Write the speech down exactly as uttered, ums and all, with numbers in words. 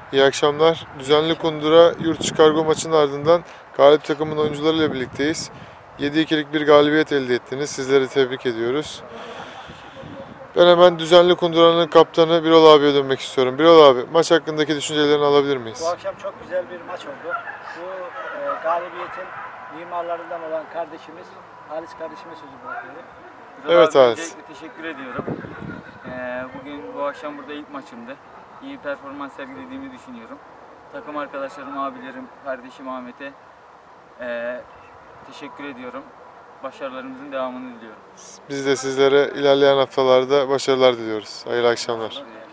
İyi akşamlar. Düzenli Kundura yurt içi kargo maçının ardından galip takımın oyuncularıyla birlikteyiz. yedi ikilik bir galibiyet elde ettiniz. Sizleri tebrik ediyoruz. Ben hemen Düzenli Kundura'nın kaptanı Birol abiye dönmek istiyorum. Birol abi, maç hakkındaki düşüncelerini alabilir miyiz? Bu akşam çok güzel bir maç oldu. Bu e, galibiyetin mimarlarından olan kardeşimiz Halis kardeşime sözü bırakıyorum. Evet Halis. Öncelikle teşekkür ediyorum. Ee, bugün bu akşam burada ilk maçımdı. İyi performans sergilediğimi düşünüyorum. Takım arkadaşlarım, abilerim, kardeşim Ahmet'e e, teşekkür ediyorum. Başarılarımızın devamını diliyorum. Biz de sizlere ilerleyen haftalarda başarılar diliyoruz. Hayırlı akşamlar.